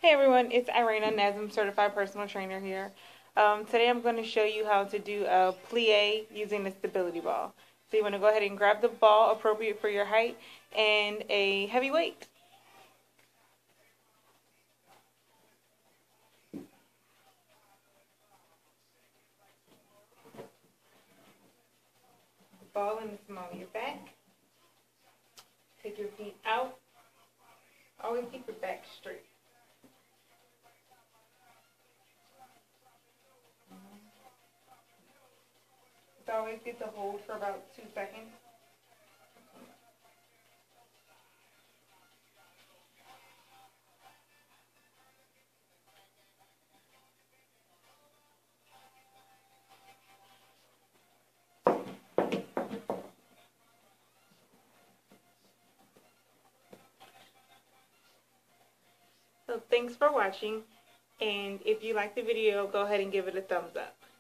Hey everyone, it's Ireyna, NASM certified personal trainer here. Today I'm going to show you how to do a plie using the stability ball. So you want to go ahead and grab the ball appropriate for your height and a heavy weight. Ball in the small of your back. Take your feet out. Always keep your back straight. It's always good to hold for about 2 seconds. So thanks for watching, and if you like the video, go ahead and give it a thumbs up.